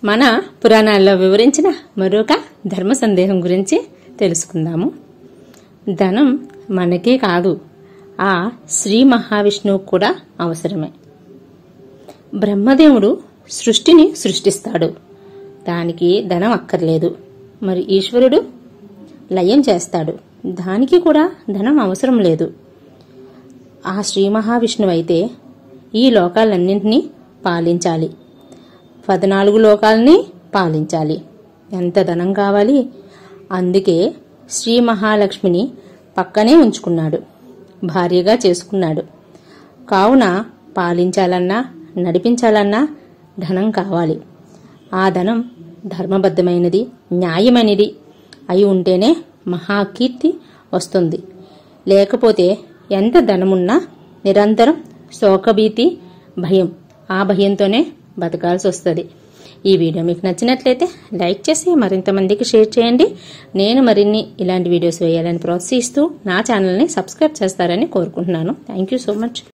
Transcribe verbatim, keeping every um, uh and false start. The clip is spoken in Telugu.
మన పురాణాల్లో వివరించిన మరొక ధర్మ సందేహం గురించి తెలుసుకుందాము. ధనం మనకే కాదు, ఆ శ్రీ మహావిష్ణువుకు కూడా అవసరమే. బ్రహ్మదేవుడు సృష్టిని సృష్టిస్తాడు, దానికి ధనం అక్కర్లేదు. మరి ఈశ్వరుడు లయం చేస్తాడు, దానికి కూడా ధనం అవసరం లేదు. ఆ శ్రీ మహావిష్ణువు అయితే ఈ లోకాలన్నింటినీ పాలించాలి, పద్నాలుగు లోకాలని పాలించాలి. ఎంత ధనం కావాలి? అందుకే శ్రీ మహాలక్ష్మిని పక్కనే ఉంచుకున్నాడు, భార్యగా చేసుకున్నాడు. కావున పాలించాలన్నా నడిపించాలన్నా ధనం కావాలి. ఆ ధనం ధర్మబద్ధమైనది, న్యాయమైనది అయి ఉంటేనే మహాకీర్తి వస్తుంది. లేకపోతే ఎంత ధనమున్నా నిరంతరం శోకభీతి, భయం, ఆ భయంతోనే బతకాల్సి వస్తుంది. ఈ వీడియో మీకు నచ్చినట్లయితే లైక్ చేసి మరింత మందికి షేర్ చేయండి. నేను మరిన్ని ఇలాంటి వీడియోస్ వేయాలని ప్రోత్సహిస్తూ నా ఛానల్ని సబ్స్క్రైబ్ చేస్తారని కోరుకుంటున్నాను. Thank you so much.